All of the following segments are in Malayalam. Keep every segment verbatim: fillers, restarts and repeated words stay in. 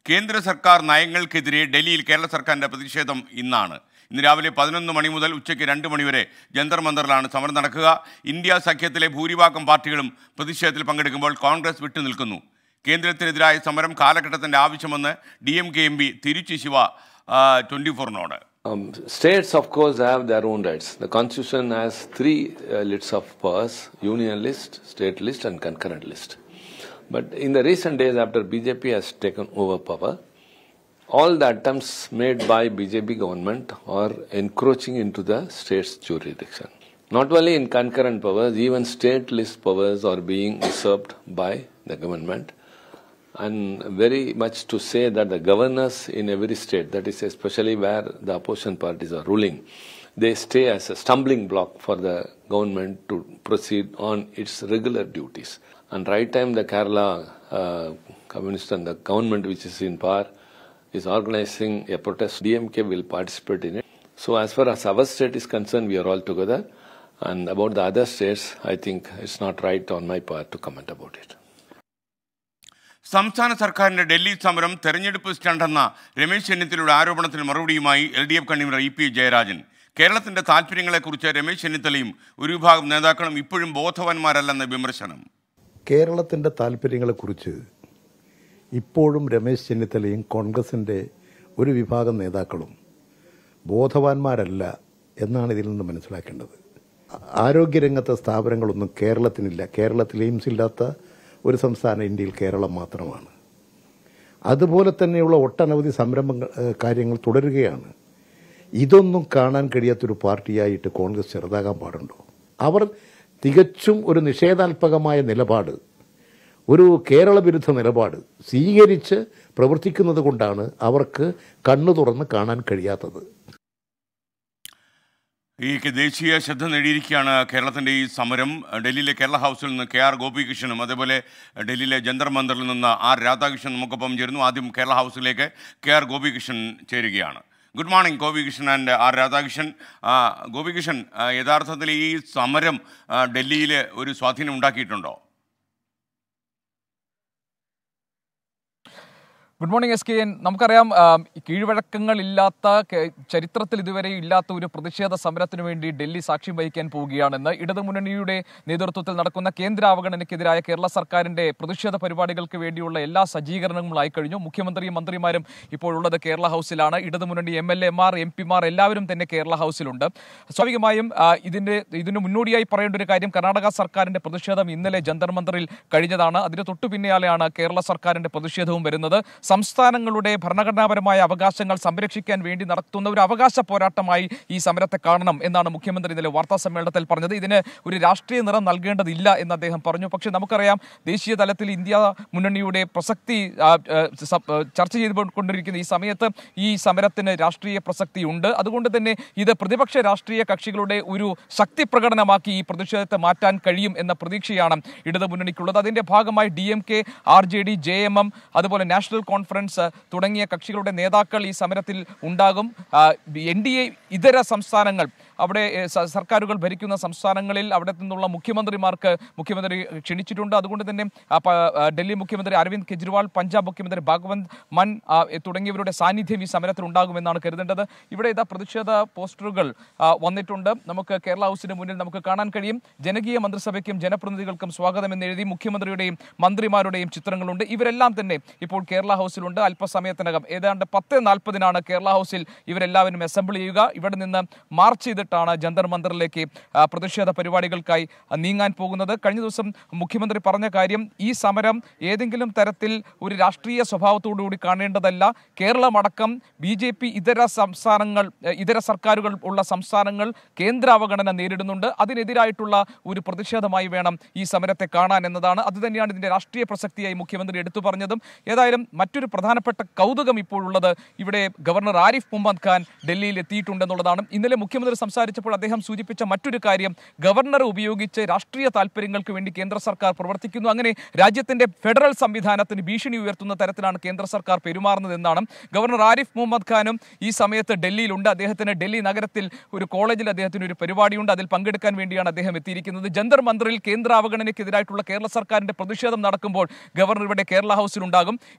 കേന്ദ്ര സർക്കാർ നയങ്ങൾക്കെതിരെ ഡൽഹിയിൽ കേരള സർക്കാരിൻ്റെ പ്രതിഷേധം ഇന്നാണ്. ഇന്ന് രാവിലെ പതിനൊന്ന് മണി മുതൽ ഉച്ചയ്ക്ക് രണ്ട് മണിവരെ ജന്തർ മന്ദറിലാണ് സമരം നടക്കുക. ഇന്ത്യ സഖ്യത്തിലെ ഭൂരിഭാഗം പാർട്ടികളും പ്രതിഷേധത്തിൽ പങ്കെടുക്കുമ്പോൾ കോൺഗ്രസ് വിട്ടുനിൽക്കുന്നു. കേന്ദ്രത്തിനെതിരായ സമരം കാലഘട്ടത്തിൻ്റെ ആവശ്യമെന്ന് D M K M P Tiruchi Siva twenty ഫോറിനോട്. Um, states, of course, have their own rights. The Constitution has three uh, lists of powers: union list, state list, and concurrent list. But in the recent days, after B J P has taken over power, all the attempts made by B J P government are encroaching into the state's jurisdiction. Not only in concurrent powers, even state list powers are being usurped by the government. And very much to say that the governors in every state, that is especially where the opposition parties are ruling, they stay as a stumbling block for the government to proceed on its regular duties. And right time the Kerala uh, Communist and the government which is in power is organizing a protest. D M K will participate in it. So as far as our state is concerned, we are all together. And about the other states, I think it's not right on my part to comment about it. സംസ്ഥാന സർക്കാരിൻ്റെ ഡൽഹി സമരം തെരഞ്ഞെടുപ്പ് സ്റ്റണ്ടെന്ന രമേശ് ചെന്നിത്തലയുടെ ആരോപണത്തിന് മറുപടിയുമായി L D F convener E P Jayarajan. കേരളത്തിൻ്റെ താല്പര്യങ്ങളെക്കുറിച്ച് രമേശ് ചെന്നിത്തലയും ഒരു വിഭാഗം നേതാക്കളും ഇപ്പോഴും ബോധവാന്മാരല്ലെന്ന വിമർശനം. കേരളത്തിൻ്റെ താല്പര്യങ്ങളെക്കുറിച്ച് ഇപ്പോഴും രമേശ് ചെന്നിത്തലയും കോൺഗ്രസിൻ്റെ ഒരു വിഭാഗം നേതാക്കളും ബോധവാന്മാരല്ല എന്നാണ് ഇതിൽ നിന്ന് മനസ്സിലാക്കേണ്ടത്. ആരോഗ്യരംഗത്തെ സ്ഥാപനങ്ങളൊന്നും കേരളത്തിനില്ല. കേരളത്തിൽ എയിംസ് ഇല്ലാത്ത ഒരു സംസ്ഥാനം ഇന്ത്യയിൽ കേരളം മാത്രമാണ്. അതുപോലെ തന്നെയുള്ള ഒട്ടനവധി സംരംഭങ്ങൾ കാര്യങ്ങൾ തുടരുകയാണ്. ഇതൊന്നും കാണാൻ കഴിയാത്തൊരു പാർട്ടിയായിട്ട് കോൺഗ്രസ് ചെറുതാകാൻ പാടുണ്ടോ? അവർ തികച്ചും ഒരു നിഷേധാത്മകമായ നിലപാട്, ഒരു കേരള വിരുദ്ധ നിലപാട് സ്വീകരിച്ച് പ്രവർത്തിക്കുന്നത് കൊണ്ടാണ് അവർക്ക് കണ്ണു തുറന്ന് കാണാൻ കഴിയാത്തത്. ഈ ദേശീയ ശ്രദ്ധ നേടിയിരിക്കുകയാണ് കേരളത്തിൻ്റെ ഈ സമരം. ഡൽഹിയിലെ കേരള ഹൗസിൽ നിന്ന് കെ ആർ ഗോപികൃഷ്ണനും അതേപോലെ ഡൽഹിയിലെ ജന്തർ മന്ദറിൽ നിന്ന് ആർ രാധാകൃഷ്ണൻ നമുക്കൊപ്പം ചേരുന്നു. ആദ്യം കേരള ഹൗസിലേക്ക് കെ ആർ ഗോപികൃഷ്ണൻ ചേരുകയാണ്. Good morning Gopikrishnan and R Radhakrishnan. Gopikrishnan, യഥാർത്ഥത്തിൽ ഈ സമരം ഡൽഹിയിൽ ഒരു സ്വാധീനം ഉണ്ടാക്കിയിട്ടുണ്ടോ? Good morning S K N. നമുക്കറിയാം, കീഴ്വഴക്കങ്ങളില്ലാത്ത, ചരിത്രത്തിൽ ഇതുവരെ ഇല്ലാത്ത ഒരു പ്രതിഷേധ സമരത്തിനു വേണ്ടി ഡൽഹി സാക്ഷ്യം വഹിക്കാൻ പോവുകയാണെന്ന്. ഇടതുമുന്നണിയുടെ നേതൃത്വത്തിൽ നടക്കുന്ന കേന്ദ്ര അവഗണനയ്ക്കെതിരായ കേരള സർക്കാരിൻ്റെ പ്രതിഷേധ പരിപാടികൾക്ക് വേണ്ടിയുള്ള എല്ലാ സജ്ജീകരണങ്ങളുമായി കഴിഞ്ഞു. മുഖ്യമന്ത്രിയും മന്ത്രിമാരും ഇപ്പോഴുള്ളത് കേരള ഹൗസിലാണ്. ഇടതുമുന്നണി എം എൽ എമാർ, എം പിമാർ എല്ലാവരും തന്നെ കേരള ഹൗസിലുണ്ട്. സ്വാഭാവികമായും ഇതിൻ്റെ ഇതിന് മുന്നോടിയായി പറയേണ്ട ഒരു കാര്യം, കർണാടക സർക്കാരിൻ്റെ പ്രതിഷേധം ഇന്നലെ ജന്തർ മന്ദറിൽ കഴിഞ്ഞതാണ്. അതിന് തൊട്ടു പിന്നാലെയാണ് കേരള സർക്കാരിൻ്റെ പ്രതിഷേധവും വരുന്നത്. സംസ്ഥാനങ്ങളുടെ ഭരണഘടനാപരമായ അവകാശങ്ങൾ സംരക്ഷിക്കാൻ വേണ്ടി നടത്തുന്ന ഒരു അവകാശ പോരാട്ടമായി ഈ സമരത്തെ കാണണം എന്നാണ് മുഖ്യമന്ത്രി ഇന്നലെ വാർത്താ സമ്മേളനത്തിൽ പറഞ്ഞത്. ഇതിന് ഒരു രാഷ്ട്രീയ നിറം നൽകേണ്ടതില്ല എന്ന് അദ്ദേഹം പറഞ്ഞു. പക്ഷേ നമുക്കറിയാം, ദേശീയ തലത്തിൽ ഇന്ത്യ മുന്നണിയുടെ പ്രസക്തി ചർച്ച ചെയ്തുകൊണ്ടിരിക്കുന്ന ഈ സമയത്ത് ഈ സമരത്തിന് രാഷ്ട്രീയ പ്രസക്തി ഉണ്ട്. അതുകൊണ്ട് തന്നെ ഇത് പ്രതിപക്ഷ രാഷ്ട്രീയ കക്ഷികളുടെ ഒരു ശക്തി പ്രകടനമാക്കി ഈ പ്രതിഷേധത്തെ മാറ്റാൻ കഴിയും എന്ന പ്രതീക്ഷയാണ് ഇടതുമുന്നണിക്കുള്ളത്. അതിൻ്റെ ഭാഗമായി D M K, R J D, J M M, അതുപോലെ നാഷണൽ കോൺഫറൻസ് തുടങ്ങിയ കക്ഷികളുടെ നേതാക്കൾ ഈ സമരത്തിൽ ഉണ്ടാകും. എൻ ഡി എ ഇതര സംസ്ഥാനങ്ങൾ, അവിടെ സർക്കാരുകൾ ഭരിക്കുന്ന സംസ്ഥാനങ്ങളിൽ അവിടെ നിന്നുള്ള മുഖ്യമന്ത്രിമാർക്ക് മുഖ്യമന്ത്രി ക്ഷണിച്ചിട്ടുണ്ട്. അതുകൊണ്ട് തന്നെ ഡൽഹി മുഖ്യമന്ത്രി അരവിന്ദ് കെജ്രിവാൾ, പഞ്ചാബ് മുഖ്യമന്ത്രി ഭഗവന്ത് മാൻ തുടങ്ങിയവരുടെ സാന്നിധ്യം ഈ സമരത്തിൽ ഉണ്ടാകുമെന്നാണ് കരുതേണ്ടത്. ഇവിടെ ഇതാ പ്രതിഷേധ പോസ്റ്ററുകൾ വന്നിട്ടുണ്ട്. നമുക്ക് കേരള ഹൗസിന് മുന്നിൽ നമുക്ക് കാണാൻ കഴിയും. ജനകീയ മന്ത്രിസഭയ്ക്കും ജനപ്രതിനിധികൾക്കും സ്വാഗതം എന്നെഴുതി മുഖ്യമന്ത്രിയുടെയും മന്ത്രിമാരുടെയും ചിത്രങ്ങളുണ്ട്. ഇവരെല്ലാം തന്നെ ഇപ്പോൾ കേരള ഹൗസിലുണ്ട്. അല്പസമയത്തിനകം ഏതാണ്ട് പത്ത് നാൽപ്പതിനാണ് കേരള ഹൗസിൽ ഇവരെല്ലാവരും അസംബിൾ ചെയ്യുക. ഇവിടെ നിന്ന് മാർച്ച് ചെയ്തിട്ടാണ് ജന്തർ മന്ദറിലേക്ക് പ്രതിഷേധ പരിപാടികൾക്കായി നീങ്ങാൻ പോകുന്നത്. കഴിഞ്ഞ ദിവസം മുഖ്യമന്ത്രി പറഞ്ഞ കാര്യം, ഈ സമരം ഏതെങ്കിലും തരത്തിൽ ഒരു രാഷ്ട്രീയ സ്വഭാവത്തോടുകൂടി കാണേണ്ടതല്ല. കേരളമടക്കം ബി ജെ പി ഇതര സംസ്ഥാനങ്ങൾ, ഇതര സർക്കാരുകൾ ഉള്ള സംസ്ഥാനങ്ങൾ കേന്ദ്ര അവഗണന നേരിടുന്നുണ്ട്. അതിനെതിരായിട്ടുള്ള ഒരു പ്രതിഷേധമായി വേണം ഈ സമരത്തെ കാണാൻ എന്നതാണ്. അതുതന്നെയാണ് ഇതിൻ്റെ രാഷ്ട്രീയ പ്രസക്തിയായി മുഖ്യമന്ത്രി എടുത്തു പറഞ്ഞതും. ഏതായാലും മറ്റൊരു പ്രധാനപ്പെട്ട കൗതുകം ഇപ്പോഴുള്ളത്, ഇവിടെ ഗവർണർ ആരിഫ് മുഹമ്മദ് ഖാൻ ഡൽഹിയിൽ എത്തിയിട്ടുണ്ടെന്നുള്ളതാണ്. ഇന്നലെ മുഖ്യമന്ത്രി സംസാരിച്ചപ്പോൾ അദ്ദേഹം സൂചിപ്പിച്ച മറ്റൊരു കാര്യം, ഗവർണറെ ഉപയോഗിച്ച് രാഷ്ട്രീയ താല്പര്യങ്ങൾക്ക് വേണ്ടി കേന്ദ്ര സർക്കാർ പ്രവർത്തിക്കുന്നു. അങ്ങനെ രാജ്യത്തിന്റെ ഫെഡറൽ സംവിധാനത്തിന് ഭീഷണി ഉയർത്തുന്ന തരത്തിലാണ് കേന്ദ്ര സർക്കാർ പെരുമാറുന്നതെന്നാണ്. ഗവർണർ ആരിഫ് മുഹമ്മദ് ഖാനും ഈ സമയത്ത് ഡൽഹിയിലുണ്ട്. അദ്ദേഹത്തിന് ഡൽഹി നഗരത്തിൽ ഒരു കോളേജിൽ അദ്ദേഹത്തിന് ഒരു പരിപാടിയുണ്ട്. അതിൽ പങ്കെടുക്കാൻ വേണ്ടിയാണ് അദ്ദേഹം എത്തിയിരിക്കുന്നത്. ജന്തർ മന്ദറിൽ കേന്ദ്ര അവഗണനയ്ക്കെതിരായിട്ടുള്ള കേരള സർക്കാരിന്റെ പ്രതിഷേധം നടക്കുമ്പോൾ ഗവർണർ ഇവിടെ കേരള ഹൗസിലുണ്ടാകും. ഇന്നലെ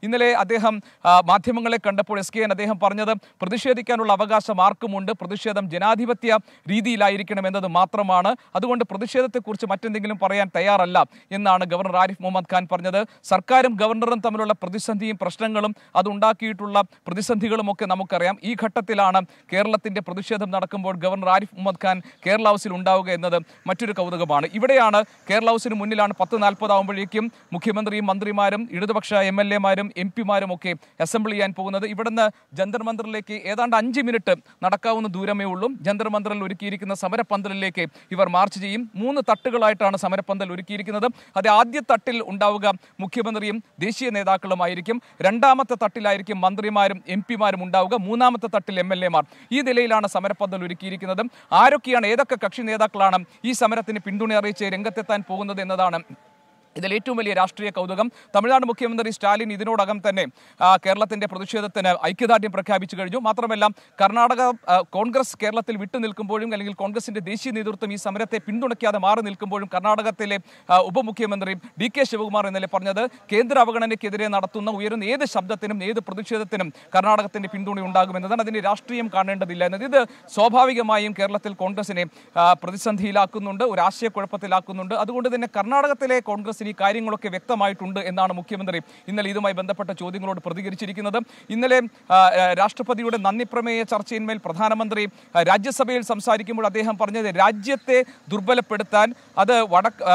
അദ്ദേഹം മാധ്യമങ്ങളെ കണ്ടപ്പോൾ എസ് കെ എൻ അദ്ദേഹം പറഞ്ഞത് പ്രതിഷേധിക്കാനുള്ള അവകാശം ആർക്കുമുണ്ട്, പ്രതിഷേധം ജനാധിപത്യ രീതിയിലായിരിക്കണം എന്നത് മാത്രമാണ്, അതുകൊണ്ട് പ്രതിഷേധത്തെക്കുറിച്ച് മറ്റെന്തെങ്കിലും പറയാൻ തയ്യാറല്ല എന്നാണ് ഗവർണർ ആരിഫ് മുഹമ്മദ് ഖാൻ പറഞ്ഞത്. സർക്കാരും ഗവർണറും തമ്മിലുള്ള പ്രതിസന്ധിയും പ്രശ്നങ്ങളും അതുണ്ടാക്കിയിട്ടുള്ള പ്രതിസന്ധികളും ഒക്കെ നമുക്കറിയാം. ഈ ഘട്ടത്തിലാണ് കേരളത്തിന്റെ പ്രതിഷേധം നടക്കുമ്പോൾ ഗവർണർ ആരിഫ് മുഹമ്മദ് ഖാൻ കേരള ഹൗസിൽ ഉണ്ടാവുക എന്നത് മറ്റൊരു കൗതുകമാണ്. ഇവിടെയാണ് കേരള ഹൗസിന് മുന്നിലാണ് പത്ത് നാൽപ്പതാവുമ്പോഴേക്കും മുഖ്യമന്ത്രിയും മന്ത്രിമാരും ഇടതുപക്ഷ എം എൽ എമാരും എം പിമാരും ഒക്കെ അസംബിൾ ചെയ്യാൻ പോകുന്നത്. ഇവിടുന്ന് ജന്തർ മന്ദിറിലേക്ക് ഏതാണ്ട് അഞ്ച് മിനിറ്റ് നടക്കാവുന്ന ദൂരമേ ഉള്ളൂ. ജന്തർ മന്ദിറിൽ ഒരുക്കിയിരിക്കുന്ന സമരപ്പന്തലിലേക്ക് ഇവർ മാർച്ച് ചെയ്യും. മൂന്ന് തട്ടുകളായിട്ടാണ് സമരപ്പന്തൽ ഒരുക്കിയിരിക്കുന്നത്. അത് ആദ്യ തട്ടിൽ ഉണ്ടാവുക മുഖ്യമന്ത്രിയും ദേശീയ നേതാക്കളുമായിരിക്കും, രണ്ടാമത്തെ തട്ടിലായിരിക്കും മന്ത്രിമാരും എം പിമാരും ഉണ്ടാവുക, മൂന്നാമത്തെ തട്ടിൽ എം എൽ എമാർ. ഈ നിലയിലാണ് സമരപ്പന്തൽ ഒരുക്കിയിരിക്കുന്നത്. ആരൊക്കെയാണ്, ഏതൊക്കെ കക്ഷി നേതാക്കളാണ് ഈ സമരത്തിന് പിന്തുണ അറിയിച്ച് രംഗത്തെത്താൻ പോകുന്നത് എന്നതാണ് ഇതിൽ ഏറ്റവും വലിയ രാഷ്ട്രീയ കൗതുകം. തമിഴ്നാട് മുഖ്യമന്ത്രി സ്റ്റാലിൻ ഇതിനോടകം തന്നെ കേരളത്തിന്റെ പ്രതിഷേധത്തിന് ഐക്യദാർഢ്യം പ്രഖ്യാപിച്ചു കഴിഞ്ഞു. മാത്രമല്ല കർണാടക കോൺഗ്രസ് കേരളത്തിൽ വിട്ടുനിൽക്കുമ്പോഴും അല്ലെങ്കിൽ കോൺഗ്രസിന്റെ ദേശീയ നേതൃത്വം ഈ സമരത്തെ പിന്തുണയ്ക്കാതെ മാറി നിൽക്കുമ്പോഴും കർണാടകത്തിലെ ഉപമുഖ്യമന്ത്രി ഡി കെ ശിവകുമാർ ഇന്നലെ പറഞ്ഞത് കേന്ദ്ര അവഗണനയ്ക്കെതിരെ നടത്തുന്ന ഉയരുന്ന ഏത് ശബ്ദത്തിനും ഏത് പ്രതിഷേധത്തിനും കർണാടകത്തിന്റെ പിന്തുണ ഉണ്ടാകുമെന്നതാണ്. അതിന്റെ രാഷ്ട്രീയം കാണേണ്ടതില്ല എന്നത്. ഇത് സ്വാഭാവികമായും കേരളത്തിൽ കോൺഗ്രസിനെ പ്രതിസന്ധിയിലാക്കുന്നുണ്ട്, ഒരു ആശയക്കുഴപ്പത്തിലാക്കുന്നുണ്ട്. അതുകൊണ്ട് തന്നെ കർണാടകത്തിലെ കോൺഗ്രസ് ഈ കാര്യങ്ങളൊക്കെ വ്യക്തമായിട്ടുണ്ട് എന്നാണ് മുഖ്യമന്ത്രി ഇന്നലെ ഇതുമായി ബന്ധപ്പെട്ട ചോദ്യങ്ങളോട് പ്രതികരിച്ചിരിക്കുന്നത്. ഇന്നലെ രാഷ്ട്രപതിയുടെ നന്ദി പ്രമേയ ചർച്ചയിന്മേൽ പ്രധാനമന്ത്രി രാജ്യസഭയിൽ സംസാരിക്കുമ്പോൾ അദ്ദേഹം പറഞ്ഞത് രാജ്യത്തെ ദുർബലപ്പെടുത്താൻ, അത് വടക്ക്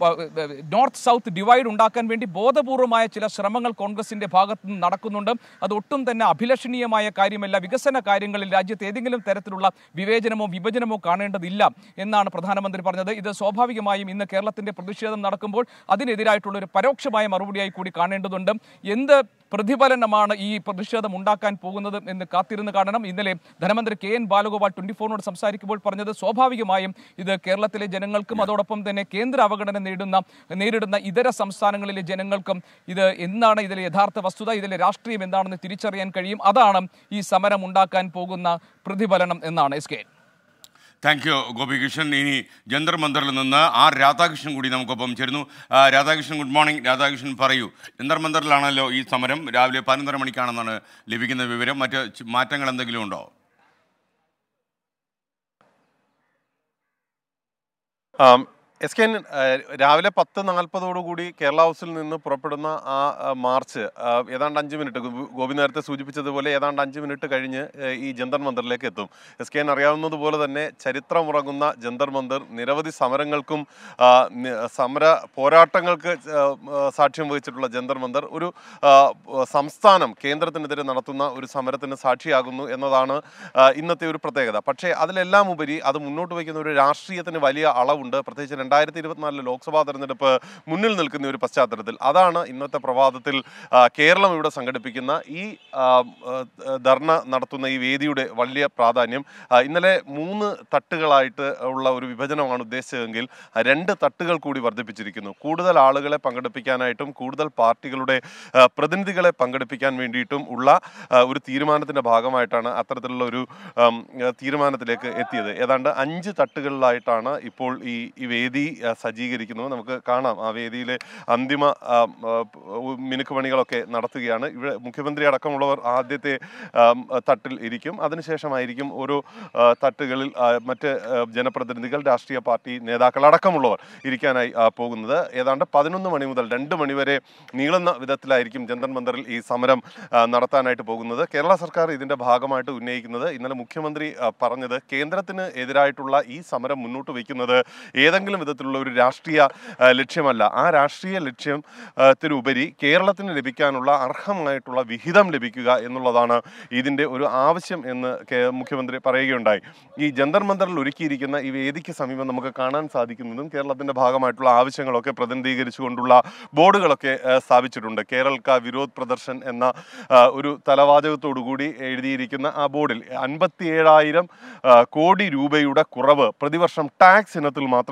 നോർത്ത് സൗത്ത് ഡിവൈഡ് ഉണ്ടാക്കാൻ വേണ്ടി ബോധപൂർവമായ ചില ശ്രമങ്ങൾ കോൺഗ്രസിന്റെ ഭാഗത്ത് നിന്ന് നടക്കുന്നുണ്ട്. അത് ഒട്ടും തന്നെ അഭിലഷണീയമായ കാര്യമല്ല. വികസന കാര്യങ്ങളിൽ രാജ്യത്ത് ഏതെങ്കിലും തരത്തിലുള്ള വിവേചനമോ വിഭജനമോ കാണേണ്ടതില്ല എന്നാണ് പ്രധാനമന്ത്രി പറഞ്ഞത്. ഇത് സ്വാഭാവികമായും ഇന്ന് കേരളത്തിന്റെ പ്രതിഷേധം നടക്കുമ്പോൾ അതിനെതിരായിട്ടുള്ള ഒരു പരോക്ഷമായ മറുപടിയായി കൂടി കാണേണ്ടതുണ്ട്. എന്ത് പ്രതിഫലനമാണ് ഈ പ്രതിഷേധം ഉണ്ടാക്കാൻ പോകുന്നത് എന്ന് കാത്തിരുന്ന് കാണണം. ഇന്നലെ ധനമന്ത്രി കെ എൻ ബാലഗോപാൽ ട്വന്റി ഫോറിനോട് സംസാരിക്കുമ്പോൾ പറഞ്ഞത് സ്വാഭാവികമായും ഇത് കേരളത്തിലെ ജനങ്ങൾക്കും അതോടൊപ്പം തന്നെ കേന്ദ്ര അവഗണന നേരിടുന്ന നേരിടുന്ന ഇതര സംസ്ഥാനങ്ങളിലെ ജനങ്ങൾക്കും ഇത് എന്താണ് ഇതിലെ യഥാർത്ഥ വസ്തുത, ഇതിലെ രാഷ്ട്രീയം എന്താണെന്ന് തിരിച്ചറിയാൻ കഴിയും. അതാണ് ഈ സമരം ഉണ്ടാക്കാൻ പോകുന്ന പ്രതിഫലനം എന്നാണ് S K. Thank you Gopikrishnan. ഇനി ജന്തർ മന്ദറിൽ നിന്ന് ആർ രാധാകൃഷ്ണൻ കൂടി നമുക്കൊപ്പം ചേരുന്നു. Radhakrishnan, good morning. രാധാകൃഷ്ണൻ പറയൂ, ജന്തർ മന്ദറിലാണല്ലോ ഈ സമരം, രാവിലെ പതിനൊന്നര മണിക്കാണെന്നാണ് ലഭിക്കുന്ന വിവരം. മറ്റ് മാറ്റങ്ങൾ എന്തെങ്കിലും ഉണ്ടോ? എസ് കെ രാവിലെ പത്ത് നാൽപ്പതോടുകൂടി കേരള ഹൗസിൽ നിന്ന് പുറപ്പെടുന്ന ആ മാർച്ച് ഏതാണ്ട് അഞ്ച് മിനിറ്റ് ഗോപി നേരത്തെ സൂചിപ്പിച്ചതുപോലെ ഏതാണ്ട് അഞ്ച് മിനിറ്റ് കഴിഞ്ഞ് ഈ ജന്തർ മന്ദിറിലേക്ക് എത്തും. എസ് കെ അറിയാവുന്നതുപോലെ തന്നെ ചരിത്രമുറങ്ങുന്ന ജന്തർ മന്ദിർ നിരവധി സമരങ്ങൾക്കും സമര പോരാട്ടങ്ങൾക്ക് സാക്ഷ്യം വഹിച്ചിട്ടുള്ള ജന്തർ മന്ദിർ ഒരു സംസ്ഥാനം കേന്ദ്രത്തിനെതിരെ നടത്തുന്ന ഒരു സമരത്തിന് സാക്ഷിയാകുന്നു എന്നതാണ് ഇന്നത്തെ ഒരു പ്രത്യേകത. പക്ഷേ അതിലെല്ലാം ഉപരി അത് മുന്നോട്ട് വയ്ക്കുന്ന ഒരു രാഷ്ട്രീയത്തിന് വലിയ അളവുണ്ട്. പ്രത്യേകിച്ച് രണ്ടായിരത്തി ഇരുപത്തിനാലിലെ ലോക്സഭാ തെരഞ്ഞെടുപ്പ് മുന്നിൽ നിൽക്കുന്ന ഒരു പശ്ചാത്തലത്തിൽ അതാണ് ഇന്നത്തെ പ്രഭാതത്തിൽ കേരളം ഇവിടെ സംഘടിപ്പിക്കുന്ന ഈ ധർണ നടത്തുന്ന ഈ വേദിയുടെ വലിയ പ്രാധാന്യം. ഇന്നലെ മൂന്ന് തട്ടുകളായിട്ട് ഉള്ള ഒരു വിഭജനമാണ് ഉദ്ദേശിച്ചതെങ്കിൽ രണ്ട് തട്ടുകൾ കൂടി വർദ്ധിപ്പിച്ചിരിക്കുന്നു. കൂടുതൽ ആളുകളെ പങ്കെടുപ്പിക്കാനായിട്ടും കൂടുതൽ പാർട്ടികളുടെ പ്രതിനിധികളെ പങ്കെടുപ്പിക്കാൻ വേണ്ടിയിട്ടും ഉള്ള ഒരു തീരുമാനത്തിൻ്റെ ഭാഗമായിട്ടാണ് അത്തരത്തിലുള്ള ഒരു തീരുമാനത്തിലേക്ക് എത്തിയത്. ഏതാണ്ട് അഞ്ച് തട്ടുകളിലായിട്ടാണ് ഇപ്പോൾ ഈ ഈ വേദി സജ്ജീകരിക്കുന്നത്. നമുക്ക് കാണാം ആ വേദിയിലെ അന്തിമ മിനുക്ക് പണികളൊക്കെ നടത്തുകയാണ്. ഇവിടെ മുഖ്യമന്ത്രി അടക്കമുള്ളവർ ആദ്യത്തെ തട്ടിൽ ഇരിക്കും. അതിനുശേഷമായിരിക്കും ഓരോ തട്ടുകളിൽ മറ്റ് ജനപ്രതിനിധികൾ, രാഷ്ട്രീയ പാർട്ടി നേതാക്കൾ അടക്കമുള്ളവർ ഇരിക്കാനായി പോകുന്നത്. ഏതാണ്ട് പതിനൊന്ന് മണി മുതൽ രണ്ട് മണിവരെ നീളുന്ന വിധത്തിലായിരിക്കും ജന്തർ മന്ദിറിൽ ഈ സമരം നടത്താനായിട്ട് പോകുന്നത്. കേരള സർക്കാർ ഇതിൻ്റെ ഭാഗമായിട്ട് ഉന്നയിക്കുന്നത്, ഇന്നലെ മുഖ്യമന്ത്രി പറഞ്ഞത്, കേന്ദ്രത്തിന് എതിരായിട്ടുള്ള ഈ സമരം മുന്നോട്ട് വയ്ക്കുന്നത് ഏതെങ്കിലും വിധത്തിലുള്ള ഒരു രാഷ്ട്രീയ ലക്ഷ്യമല്ല. ആ രാഷ്ട്രീയ ലക്ഷ്യത്തിനുപരി കേരളത്തിന് ലഭിക്കാനുള്ള അർഹമായിട്ടുള്ള വിഹിതം ലഭിക്കുക എന്നുള്ളതാണ് ഇതിൻ്റെ ഒരു ആവശ്യം എന്ന് മുഖ്യമന്ത്രി പറയുകയുണ്ടായി. ഈ ജന്തർ മന്ദിറിൽ ഒരുക്കിയിരിക്കുന്ന ഈ വേദിക്ക് സമീപം നമുക്ക് കാണാൻ സാധിക്കുന്നതും കേരളത്തിൻ്റെ ഭാഗമായിട്ടുള്ള ആവശ്യങ്ങളൊക്കെ പ്രതിനിധീകരിച്ചുകൊണ്ടുള്ള ബോർഡുകളൊക്കെ സ്ഥാപിച്ചിട്ടുണ്ട്. കേരൾ കാ വിരോധ് പ്രദർശൻ എന്ന ഒരു തലവാചകത്തോടു കൂടി എഴുതിയിരിക്കുന്ന ആ ബോർഡിൽ അൻപത്തി ഏഴായിരം കോടി രൂപയുടെ കുറവ് പ്രതിവർഷം ടാക്സ് ഇനത്തിൽ മാത്രം കേരളം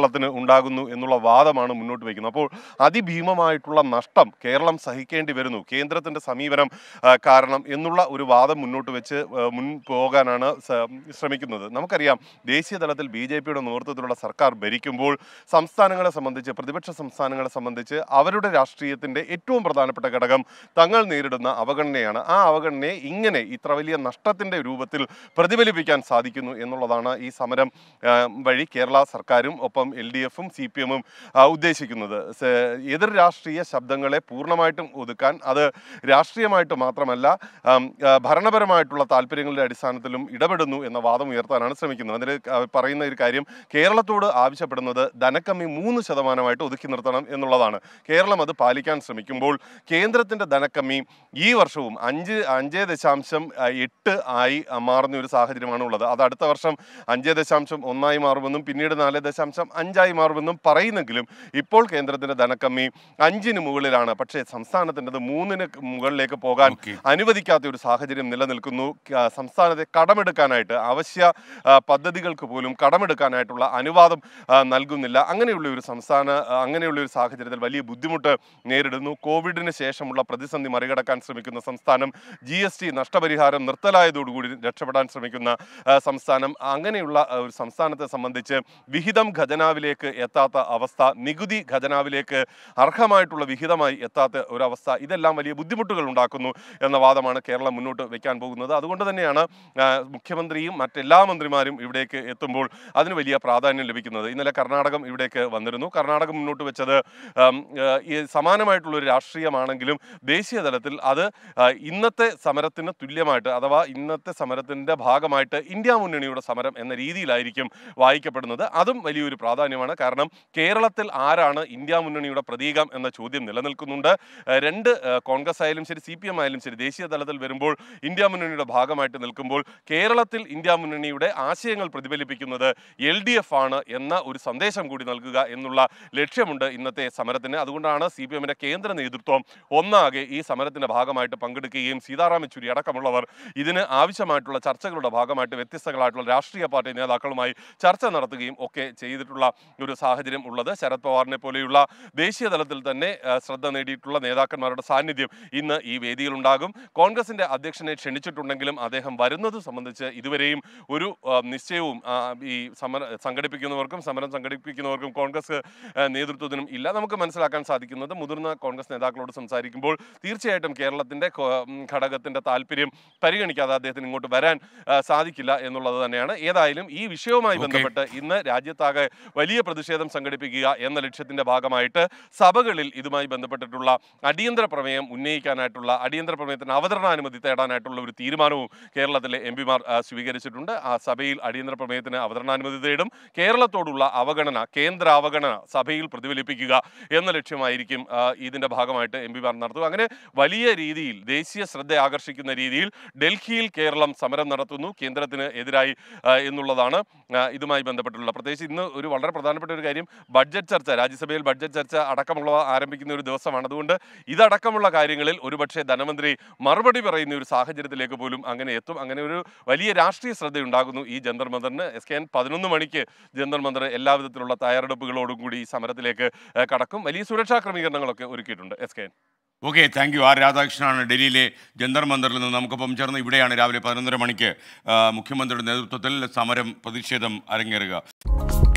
കേരളത്തിന് ഉണ്ടാകുന്നു എന്നുള്ള വാദമാണ് മുന്നോട്ട് വയ്ക്കുന്നത്. അപ്പോൾ അതിഭീമമായിട്ടുള്ള നഷ്ടം കേരളം സഹിക്കേണ്ടി വരുന്നു കേന്ദ്രത്തിൻ്റെ സമീപനം കാരണം എന്നുള്ള ഒരു വാദം മുന്നോട്ട് വെച്ച് മുൻ പോകാനാണ് ശ്രമിക്കുന്നത്. നമുക്കറിയാം ദേശീയ തലത്തിൽ ബി ജെ പിയുടെ നേതൃത്വത്തിലുള്ള സർക്കാർ ഭരിക്കുമ്പോൾ സംസ്ഥാനങ്ങളെ സംബന്ധിച്ച് പ്രതിപക്ഷ സംസ്ഥാനങ്ങളെ സംബന്ധിച്ച് അവരുടെ രാഷ്ട്രീയത്തിൻ്റെ ഏറ്റവും പ്രധാനപ്പെട്ട ഘടകം തങ്ങൾ നേരിടുന്ന അവഗണനയാണ്. ആ അവഗണനയെ ഇങ്ങനെ ഇത്ര വലിയ നഷ്ടത്തിൻ്റെ രൂപത്തിൽ പ്രതിഫലിപ്പിക്കാൻ സാധിക്കുന്നു എന്നുള്ളതാണ് ഈ സമരം വഴി കേരള സർക്കാരും ഒപ്പം എൽ ഡി എഫും സി പി എമ്മും ഉദ്ദേശിക്കുന്നത്. എതിർ രാഷ്ട്രീയ ശബ്ദങ്ങളെ പൂർണ്ണമായിട്ടും ഒതുക്കാൻ അത് രാഷ്ട്രീയമായിട്ട് മാത്രമല്ല ഭരണപരമായിട്ടുള്ള താല്പര്യങ്ങളുടെ അടിസ്ഥാനത്തിലും ഇടപെടുന്നു എന്ന വാദം ഉയർത്താനാണ് ശ്രമിക്കുന്നത്. അതിൽ പറയുന്ന ഒരു കാര്യം കേരളത്തോട് ആവശ്യപ്പെടുന്നത് ധനക്കമ്മി മൂന്ന് ശതമാനമായിട്ട് ഒതുക്കി നിർത്തണം എന്നുള്ളതാണ്. കേരളം അത് പാലിക്കാൻ ശ്രമിക്കുമ്പോൾ കേന്ദ്രത്തിൻ്റെ ധനക്കമ്മി ഈ വർഷവും അഞ്ച് അഞ്ച് ദശാംശം എട്ട് ആയി മാറുന്ന ഒരു സാഹചര്യമാണ് ഉള്ളത്. അത് അടുത്ത വർഷം അഞ്ച് ദശാംശം ഒന്നായി മാറുമെന്നും പിന്നീട് നാല് ദശാംശം അഞ്ചായി മാറുമെന്നും പറയുന്നെങ്കിലും ഇപ്പോൾ കേന്ദ്രത്തിൻ്റെ ധനക്കമ്മി അഞ്ചിന് മുകളിലാണ്. പക്ഷേ സംസ്ഥാനത്തിൻ്റെത് മൂന്നിന് മുകളിലേക്ക് പോകാൻ അനുവദിക്കാത്ത ഒരു സാഹചര്യം നിലനിൽക്കുന്നു. സംസ്ഥാനത്തെ കടമെടുക്കാനായിട്ട് അവശ്യ പദ്ധതികൾക്ക് പോലും കടമെടുക്കാനായിട്ടുള്ള അനുവാദം നൽകുന്നില്ല. അങ്ങനെയുള്ള ഒരു സംസ്ഥാന അങ്ങനെയുള്ള ഒരു സാഹചര്യത്തിൽ വലിയ ബുദ്ധിമുട്ട് നേരിടുന്നു. കോവിഡിന് ശേഷമുള്ള പ്രതിസന്ധി മറികടക്കാൻ ശ്രമിക്കുന്ന സംസ്ഥാനം, ജി എസ് ടി നഷ്ടപരിഹാരം നിർത്തലായതോടുകൂടി രക്ഷപ്പെടാൻ ശ്രമിക്കുന്ന സംസ്ഥാനം, അങ്ങനെയുള്ള ഒരു സംസ്ഥാനത്തെ സംബന്ധിച്ച് വിഹിതം ഖജനാവിലേക്ക് എത്താത്ത അവസ്ഥ, നികുതി ഖജനാവിലേക്ക് അർഹമായിട്ടുള്ള വിഹിതമായി എത്താത്ത ഒരവസ്ഥ, ഇതെല്ലാം വലിയ ബുദ്ധിമുട്ടുകൾ ഉണ്ടാക്കുന്നു എന്ന വാദമാണ് കേരളം മുന്നോട്ട് വയ്ക്കാൻ പോകുന്നത്. അതുകൊണ്ട് തന്നെയാണ് മുഖ്യമന്ത്രിയും മറ്റെല്ലാ മന്ത്രിമാരും ഇവിടേക്ക് എത്തുമ്പോൾ അതിന് വലിയ പ്രാധാന്യം ലഭിക്കുന്നത്. ഇന്നലെ കർണാടകം ഇവിടേക്ക് വന്നിരുന്നു. കർണാടകം മുന്നോട്ട് വെച്ചത് ഈ സമാനമായിട്ടുള്ളൊരു രാഷ്ട്രീയമാണെങ്കിലും ദേശീയ തലത്തിൽ അത് ഇന്നത്തെ സമരത്തിന് തുല്യമായിട്ട് അഥവാ ഇന്നത്തെ സമരത്തിൻ്റെ ഭാഗമായിട്ട് ഇന്ത്യ മുന്നണിയുടെ സമരം എന്ന രീതിയിലായിരിക്കും വായിക്കപ്പെടുന്നത്. അതും വലിയൊരു പ്രാധാന്യമാണ്. കാരണം കേരളത്തിൽ ആരാണ് ഇന്ത്യ മുന്നണിയുടെ പ്രതീകം എന്ന ചോദ്യം നിലനിൽക്കുന്നുണ്ട്. രണ്ട് കോൺഗ്രസ് ആയാലും ശരി സി പി എം ആയാലും ശരി ദേശീയ തലത്തിൽ വരുമ്പോൾ ഇന്ത്യ മുന്നണിയുടെ ഭാഗമായിട്ട് നിൽക്കുമ്പോൾ കേരളത്തിൽ ഇന്ത്യ മുന്നണിയുടെ ആശയങ്ങൾ പ്രതിഫലിപ്പിക്കുന്നത് എൽ ഡി എഫ് ആണ് എന്ന ഒരു സന്ദേശം കൂടി നൽകുക എന്നുള്ള ലക്ഷ്യമുണ്ട് ഇന്നത്തെ സമരത്തിന്. അതുകൊണ്ടാണ് സി പി എമ്മിൻ്റെ കേന്ദ്ര നേതൃത്വം ഒന്നാകെ ഈ സമരത്തിൻ്റെ ഭാഗമായിട്ട് പങ്കെടുക്കുകയും സീതാറാം യെച്ചൂരി അടക്കമുള്ളവർ ഇതിന് ആവശ്യമായിട്ടുള്ള ചർച്ചകളുടെ ഭാഗമായിട്ട് വ്യത്യസ്തങ്ങളായിട്ടുള്ള രാഷ്ട്രീയ പാർട്ടി നേതാക്കളുമായി ചർച്ച നടത്തുകയും ഒക്കെ ചെയ്തിട്ടുള്ള ഒരു സാഹചര്യം ഉള്ളത്. ശരത് പവാറിനെ പോലെയുള്ള ദേശീയ തലത്തിൽ തന്നെ ശ്രദ്ധ നേടിയിട്ടുള്ള നേതാക്കന്മാരുടെ സാന്നിധ്യം ഇന്ന് ഈ വേദിയിലുണ്ടാകും. കോൺഗ്രസിൻ്റെ അധ്യക്ഷനെ ക്ഷണിച്ചിട്ടുണ്ടെങ്കിലും അദ്ദേഹം വരുന്നത് സംബന്ധിച്ച് ഇതുവരെയും ഒരു നിശ്ചയവും ഈ സമര സംഘടിപ്പിക്കുന്നവർക്കും സമരം സംഘടിപ്പിക്കുന്നവർക്കും കോൺഗ്രസ് നേതൃത്വത്തിനും ഇല്ല. നമുക്ക് മനസ്സിലാക്കാൻ സാധിക്കുന്നത് മുതിർന്ന കോൺഗ്രസ് നേതാക്കളോട് സംസാരിക്കുമ്പോൾ തീർച്ചയായിട്ടും കേരളത്തിൻ്റെ ഘടകത്തിൻ്റെ താല്പര്യം പരിഗണിക്കാതെ അദ്ദേഹത്തിന് ഇങ്ങോട്ട് വരാൻ സാധിക്കില്ല എന്നുള്ളത് തന്നെയാണ്. ഏതായാലും ഈ വിഷയവുമായി ബന്ധപ്പെട്ട് ഇന്ന് രാജ്യത്താകെ വലിയ പ്രതിഷേധം സംഘടിപ്പിക്കുക എന്ന ലക്ഷ്യത്തിൻ്റെ ഭാഗമായിട്ട് സഭകളിൽ ഇതുമായി ബന്ധപ്പെട്ടിട്ടുള്ള അടിയന്തര പ്രമേയം ഉന്നയിക്കാനായിട്ടുള്ള അടിയന്തര പ്രമേയത്തിന് അവതരണാനുമതി തേടാനായിട്ടുള്ള ഒരു തീരുമാനവും കേരളത്തിലെ എം പിമാർ സ്വീകരിച്ചിട്ടുണ്ട്. ആ സഭയിൽ അടിയന്തര പ്രമേയത്തിന് അവതരണാനുമതി തേടും. കേരളത്തോടുള്ള അവഗണന, കേന്ദ്ര അവഗണന സഭയിൽ പ്രതിഫലിപ്പിക്കുക എന്ന ലക്ഷ്യമായിരിക്കും ഇതിൻ്റെ ഭാഗമായിട്ട് എം പിമാർ നടത്തുക. അങ്ങനെ വലിയ രീതിയിൽ ദേശീയ ശ്രദ്ധ ആകർഷിക്കുന്ന രീതിയിൽ ഡൽഹിയിൽ കേരളം സമരം നടത്തുന്നു കേന്ദ്രത്തിന് എതിരായി എന്നുള്ളതാണ് ഇതുമായി ബന്ധപ്പെട്ടുള്ള. പ്രത്യേകിച്ച് ഇന്ന് ഒരു വളരെ പ്രധാനപ്പെട്ട ഒരു കാര്യം ബഡ്ജറ്റ് ചർച്ച, രാജ്യസഭയിൽ ബഡ്ജറ്റ് ചർച്ച അടക്കമുള്ളവ ആരംഭിക്കുന്ന ഒരു ദിവസമാണ്. അതുകൊണ്ട് ഇതടക്കമുള്ള കാര്യങ്ങളിൽ ഒരുപക്ഷെ ധനമന്ത്രി മറുപടി പറയുന്ന ഒരു സാഹചര്യത്തിലേക്ക് പോലും അങ്ങനെ എത്തും. അങ്ങനെ ഒരു വലിയ രാഷ്ട്രീയ ശ്രദ്ധയുണ്ടാകുന്നു ഈ ജന്തർ മന്ദറിന്. എസ് കെ എൻ പതിനൊന്ന് മണിക്ക് ജന്തർ മന്ദർ എല്ലാവിധത്തിലുള്ള തയ്യാറെടുപ്പുകളോടും കൂടി ഈ സമരത്തിലേക്ക് കടക്കും. വലിയ സുരക്ഷാ ക്രമീകരണങ്ങളൊക്കെ ഒരുക്കിയിട്ടുണ്ട് S K N. Okay, thank you. R രാധാകൃഷ്ണനാണ് ഡൽഹിയിലെ ജന്തർ മന്ദറിൽ നിന്ന് നമുക്കൊപ്പം ചേർന്ന്. ഇവിടെയാണ് രാവിലെ പതിനൊന്നര മണിക്ക് മുഖ്യമന്ത്രിയുടെ നേതൃത്വത്തിൽ സമരം പ്രതിഷേധം അരങ്ങേറുക.